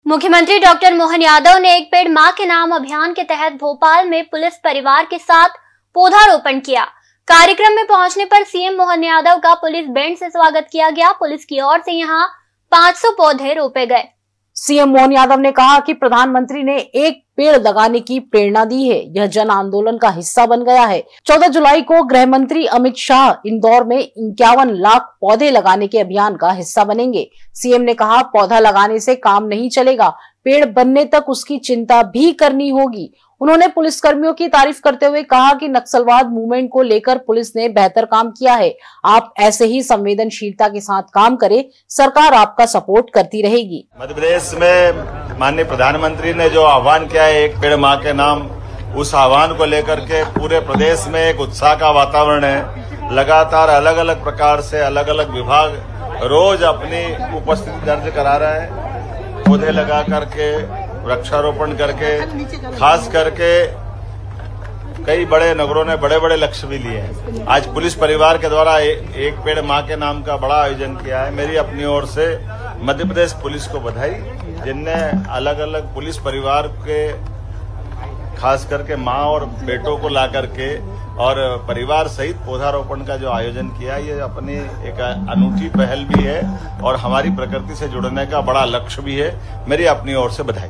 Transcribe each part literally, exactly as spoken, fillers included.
मुख्यमंत्री डॉक्टर मोहन यादव ने एक पेड़ मां के नाम अभियान के तहत भोपाल में पुलिस परिवार के साथ पौधारोपण किया। कार्यक्रम में पहुंचने पर सीएम मोहन यादव का पुलिस बैंड से स्वागत किया गया। पुलिस की ओर से यहां पाँच सौ पौधे रोपे गए। सीएम मोहन यादव ने कहा कि प्रधानमंत्री ने एक पेड़ लगाने की प्रेरणा दी है। यह जन आंदोलन का हिस्सा बन गया है। चौदह जुलाई को गृह मंत्री अमित शाह इंदौर में इक्यावन लाख पौधे लगाने के अभियान का हिस्सा बनेंगे। सीएम ने कहा, पौधा लगाने से काम नहीं चलेगा, पेड़ बनने तक उसकी चिंता भी करनी होगी। उन्होंने पुलिसकर्मियों की तारीफ करते हुए कहा कि नक्सलवाद मूवमेंट को लेकर पुलिस ने बेहतर काम किया है। आप ऐसे ही संवेदनशीलता के साथ काम करें, सरकार आपका सपोर्ट करती रहेगी। मध्य प्रदेश में माननीय प्रधानमंत्री ने जो आह्वान किया है एक पेड़ मां के नाम, उस आह्वान को लेकर के पूरे प्रदेश में एक उत्साह का वातावरण है। लगातार अलग अलग प्रकार से अलग अलग विभाग रोज अपनी उपस्थिति दर्ज करा रहा है। पौधे लगा करके, वृक्षारोपण करके, खास करके कई बड़े नगरों ने बड़े बड़े लक्ष्य भी लिए हैं। आज पुलिस परिवार के द्वारा ए, एक पेड़ मां के नाम का बड़ा आयोजन किया है। मेरी अपनी ओर से मध्य प्रदेश पुलिस को बधाई, जिनने अलग अलग पुलिस परिवार के खास करके मां और बेटों को ला करके और परिवार सहित पौधारोपण का जो आयोजन किया, ये अपनी एक अनूठी पहल भी है और हमारी प्रकृति से जुड़ने का बड़ा लक्ष्य भी है। मेरी अपनी ओर से बधाई।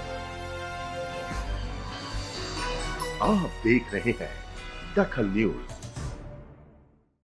आप देख रहे हैं दखल न्यूज।